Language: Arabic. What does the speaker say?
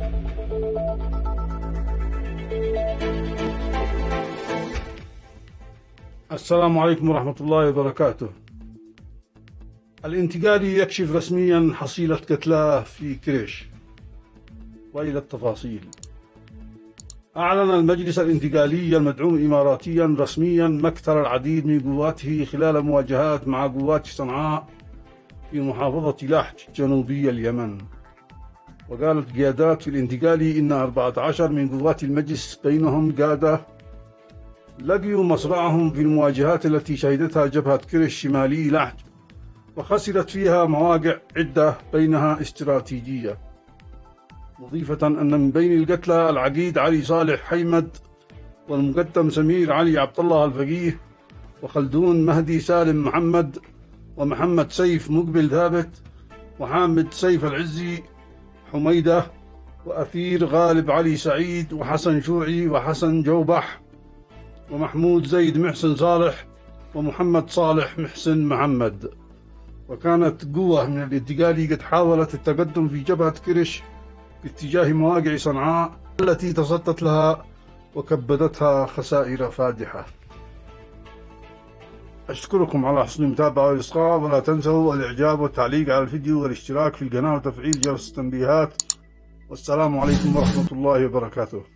السلام عليكم ورحمة الله وبركاته. الانتقالي يكشف رسميا حصيلة قتلاه في كريش. وإلى التفاصيل. أعلن المجلس الانتقالي المدعوم إماراتيا رسميا مكثر العديد من قواته خلال مواجهات مع قوات صنعاء في محافظة لحج جنوبي اليمن. وقالت قيادات في الانتقالي إن 14 من قوات المجلس بينهم قادة لقيوا مصرعهم في المواجهات التي شهدتها جبهة كريش شمالي لحج، وخسرت فيها مواقع عدة بينها استراتيجية، مضيفة أن من بين القتلى العقيد علي صالح حيمد، والمقدم سمير علي عبد الله الفقيه، وخلدون مهدي سالم محمد، ومحمد سيف مقبل ثابت، وحامد سيف العزي حميدة، وأثير غالب علي سعيد، وحسن شوعي، وحسن جوبح، ومحمود زيد محسن صالح، ومحمد صالح محسن محمد. وكانت قوة من الانتقالي قد حاولت التقدم في جبهة كريش باتجاه مواقع صنعاء التي تصدت لها وكبدتها خسائر فادحة. أشكركم على حسن المتابعة والإصغاء، ولا تنسوا الإعجاب والتعليق على الفيديو والاشتراك في القناة وتفعيل جرس التنبيهات. والسلام عليكم ورحمة الله وبركاته.